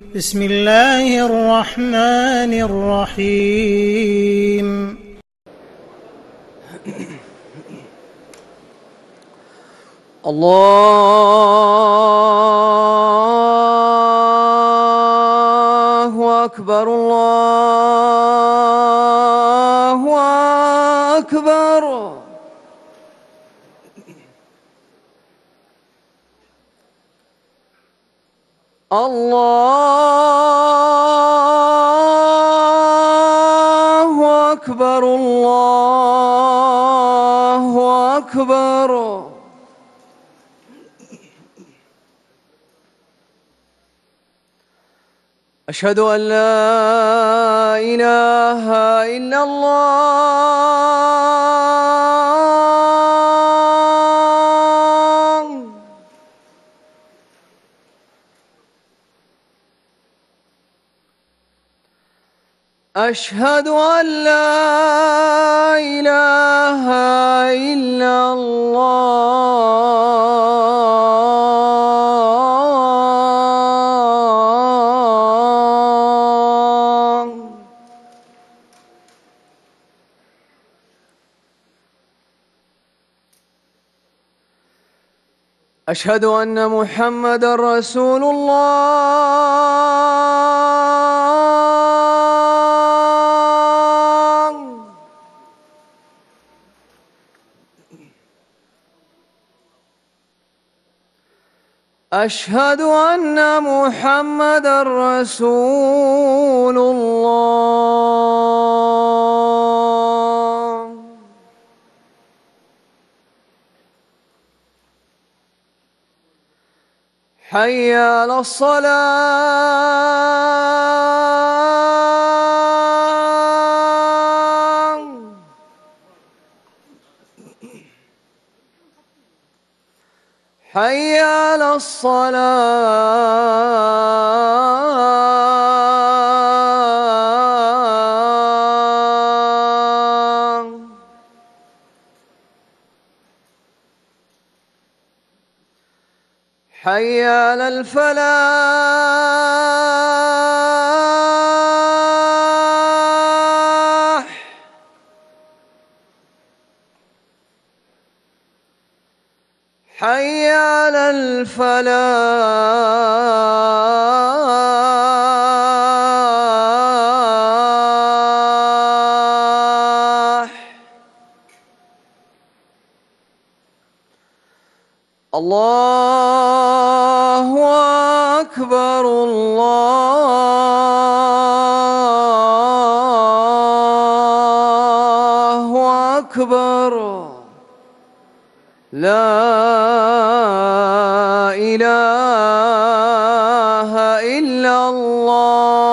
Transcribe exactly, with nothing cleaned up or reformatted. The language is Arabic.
بسم الله الرحمن الرحيم. الله أكبر الله أكبر. الله أكبر الله أكبر. أشهد أن لا إله إلا الله. أشهد أن لا إله إلا الله. أشهد أن محمدًا رسول الله. أشهد أن محمدًا رسول الله. حي على الصلاة. حي على الصلاة. حي على الفلاح. حي على الفلاح. الله أكبر الله أكبر. لا إله إلا الله.